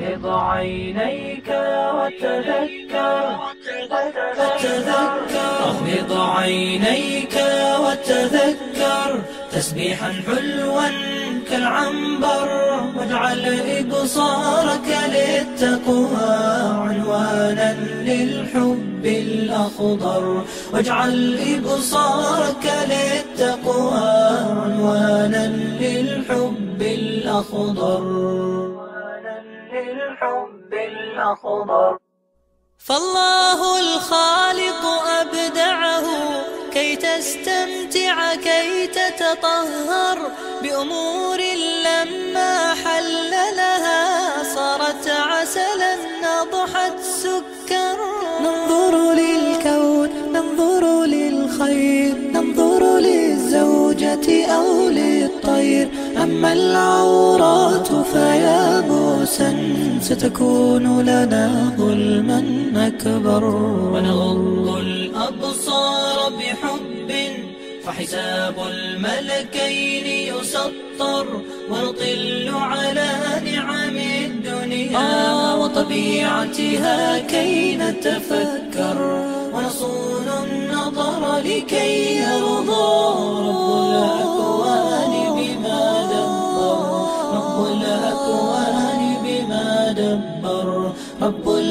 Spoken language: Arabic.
أغمض عينيك وتذكر أغمض عينيك وتذكر تسبيحا حلوا كالعنبر، واجعل إبصارك للتقوى عنوانا للحب الأخضر، واجعل إبصارك للتقوى عنوانا للحب الأخضر. فالله الخالق أبدعه كي تستمتع كي تتطهر بأمور لما حل لها صارت عسلا أضحت سكر. ننظر للكون ننظر للخير، ننظر للزوجة أو للطير، أما العورات فيا بوسا ستكون لنا ظلما أكبر. ونغض الأبصار بحب فحساب الملكين يسطر، ونطل على نعم الدنيا وطبيعتها كي نتفكر، ونصون النظر لكي يرضى رب الأكوان بما دبر، رب الأكوان بما دبر، رب